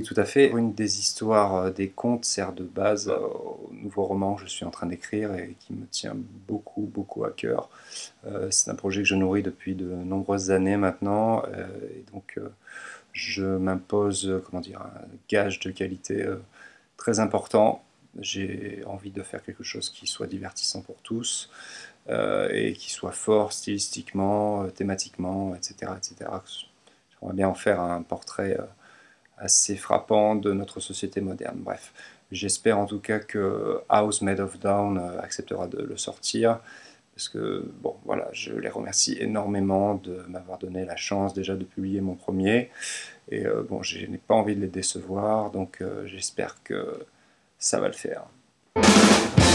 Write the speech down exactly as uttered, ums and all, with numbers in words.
Oui, tout à fait. Une des histoires, heu, des contes sert de base, heu, au nouveau roman que je suis en train d'écrire et qui me tient beaucoup, beaucoup à cœur. Heu, c'est un projet que je nourris depuis de nombreuses années maintenant, heu et donc heu, je m'impose, heu, comment dire? Un gage de qualité, heu, très important. J'ai envie de faire quelque chose qui soit divertissant pour tous, heu et qui soit fort stylistiquement, heu, thématiquement et cetera et cetera. J'aimerais bien en faire un portrait, heu, assez frappant de notre société moderne. Bref, j'espère en tout cas que House Made of Down, heu, acceptera de le sortir parce que, bon, voilà, je les remercie énormément de m'avoir donné la chance déjà de publier mon premier et heu, bon, je n'ai pas envie de les décevoir donc heu, j'espère que ça va le faire.